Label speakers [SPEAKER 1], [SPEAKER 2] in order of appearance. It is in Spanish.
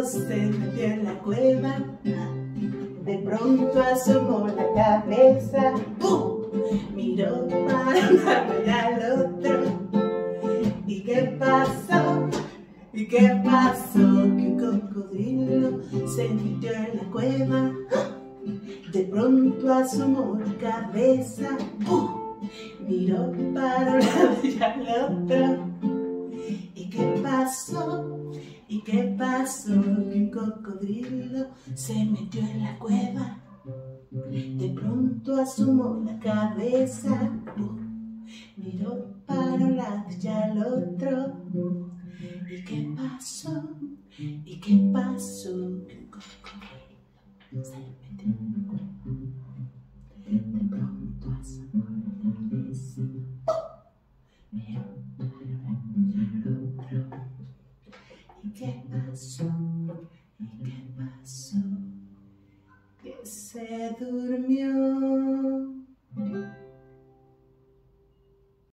[SPEAKER 1] cocodrilo se metió en la cueva. De pronto asomó la cabeza, ¡pum! Miró para un lado y al otro. ¿Y qué pasó? ¿Y qué pasó? Que un cocodrilo se metió en la cueva. De pronto asomó la cabeza, ¡pum! Miró para un lado y al otro. ¿Y qué pasó? ¿Y qué pasó? Que un cocodrilo se metió en la cueva. De pronto asomó la cabeza, miró para un lado y al otro. ¿Y qué pasó? ¿Y qué pasó? Que un cocodrilo se metió en la cueva. De pronto asomó la cabeza, miró para un lado y al otro. ¿Y qué pasó? ¿Y qué pasó? Que se durmió.